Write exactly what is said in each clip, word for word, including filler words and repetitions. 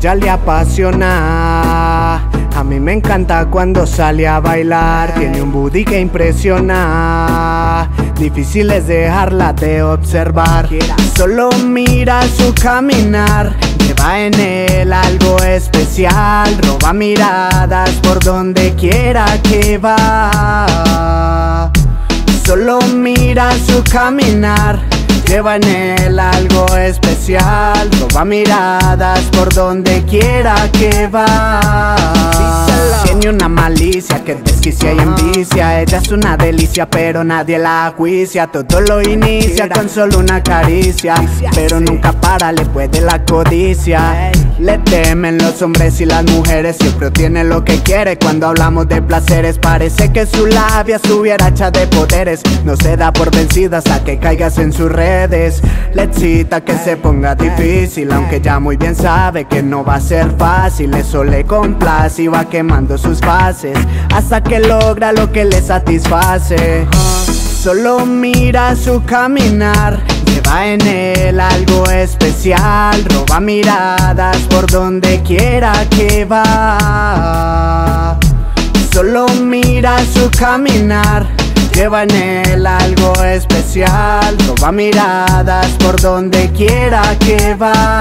ella le apasiona. A mí me encanta cuando sale a bailar. Tiene un booty que impresiona. Difícil es dejarla de observar. Solo mira su caminar. Lleva en él algo especial. Roba miradas por donde quiera que va. Solo mira su caminar. Lleva en él algo especial. Roba miradas por donde quiera que va. Tiene una malicia que desquicia y envicia. Ella es una delicia pero nadie la juicia. Todo lo inicia con solo una caricia, pero nunca para, le puede la codicia. Le temen los hombres y las mujeres, siempre obtiene lo que quiere. Cuando hablamos de placeres parece que su labia estuviera hecha de poderes. No se da por vencida hasta que caigas en sus redes. Le excita que se ponga difícil, aunque ya muy bien sabe que no va a ser fácil. Eso le complace y va quemando sus fases hasta que logra lo que le satisface. Solo mira su caminar. Lleva en él algo especial. Roba miradas por donde quiera que va. Solo mira su caminar. Lleva en él algo especial. Roba miradas por donde quiera que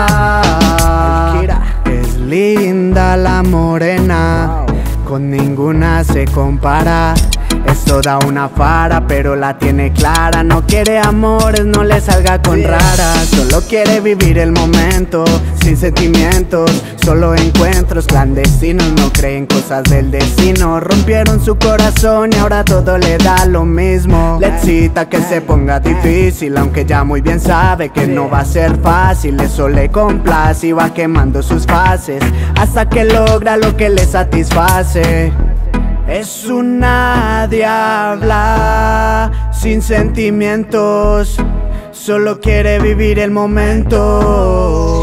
va. Es linda la morena, con ninguna se compara. Es toda una fara, pero la tiene clara. No quiere amores, no le salga con raras. Solo quiere vivir el momento, sin sentimientos, solo encuentros clandestinos. No creen cosas del destino. Rompieron su corazón y ahora todo le da lo mismo. Le excita que se ponga difícil, aunque ya muy bien sabe que no va a ser fácil. Eso le complace y va quemando sus fases hasta que logra lo que le satisface. Es una diabla sin sentimientos, solo quiere vivir el momento.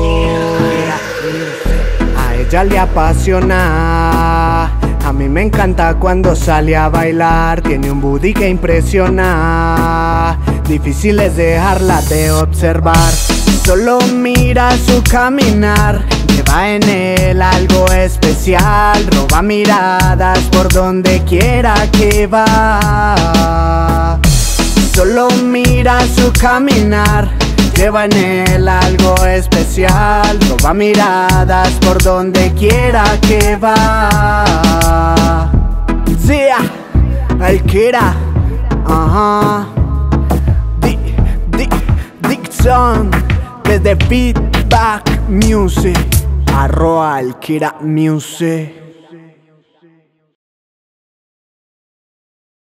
A ella le apasiona. A mí me encanta cuando sale a bailar. Tiene un booty que impresiona. Difícil es dejarla de observar. Solo mira su caminar. Lleva en él algo especial. Roba miradas por donde quiera que va. Solo mira su caminar. Lleva en él algo especial. Roba miradas por donde quiera que va. Yeah, el Kira. Ajá. Di, di, Dixon. Desde Feedback Music. Arroba el Kira Music.